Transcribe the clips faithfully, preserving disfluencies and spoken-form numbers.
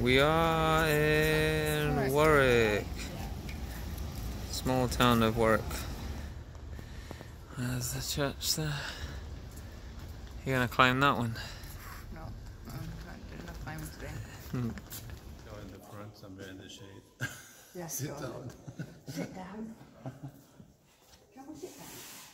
We are in Warwick, small town of Warwick. There's the church there. You're gonna climb that one? No, I'm not doing enough climbing today. Hmm. Go in the front, somewhere in the shade. Yes, Sit go down. Sit down. Come on, sit down.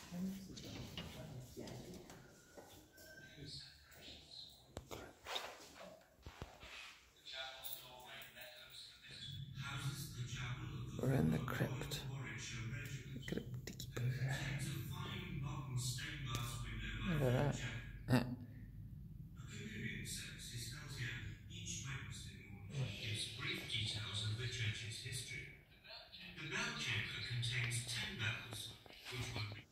We're in the crypt. Crypt keeper. Look at that. Yeah. A communion service is held here each Wednesday morning. Gives brief details of the church's history. The bell chamber contains ten bells, which will be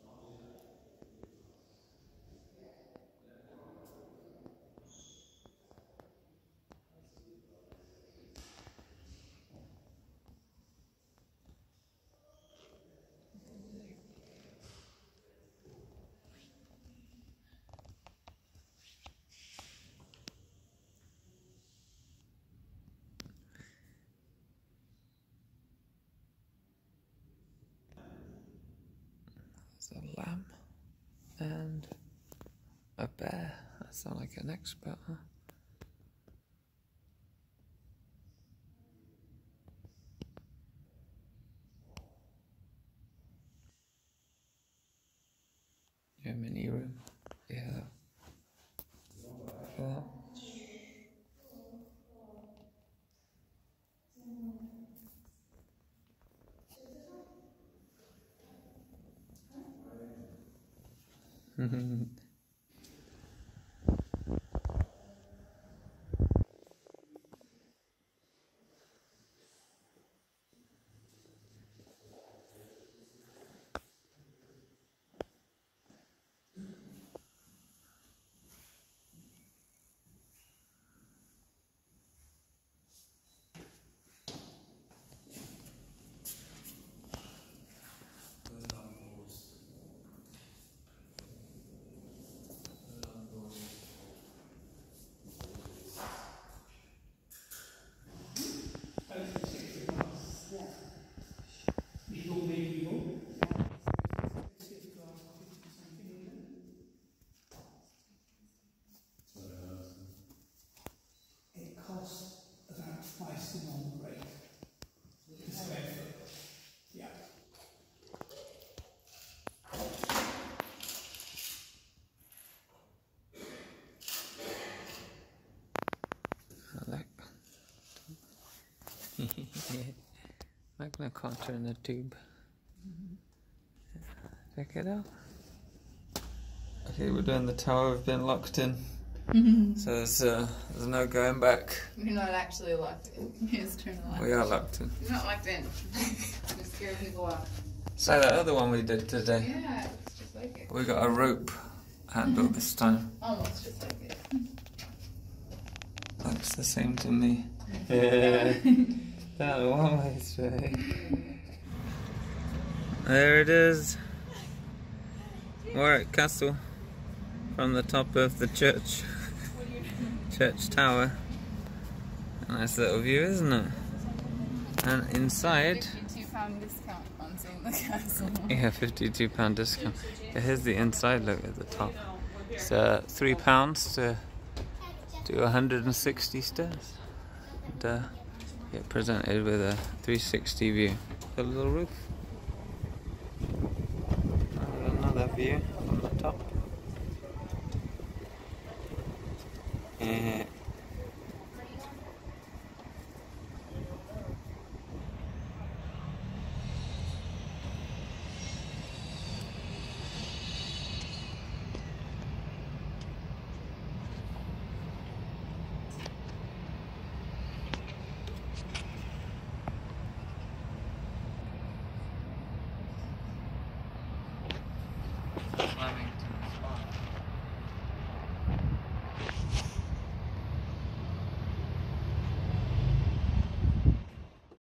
There's a lamb and a bear. That sounds like an expert, huh? Yeah, mini room. Yeah. Look at that. Magna Carta in a tube. Mm-hmm. Check it out. Okay, we're doing the tower. We've been locked in, mm-hmm. so there's uh, there's no going back. You're not actually locked in. You just turn the light. We are locked in. You're not locked in. You're scaring people off. So that other one we did today. Yeah, it's just like it. We got a rope handle this time. Almost just like it. Looks the same to me. Yeah. That one way straight. There it is. Warwick Castle from the top of the church. Church tower. A nice little view, isn't it? And inside. fifty-two pound discount on seeing the castle. Yeah, fifty-two pound discount. Yeah, here's the inside look at the top. It's uh, three pounds to do one hundred sixty stairs. And, uh, get presented with a three sixty view. Got a little roof. Another view from the top. Yeah.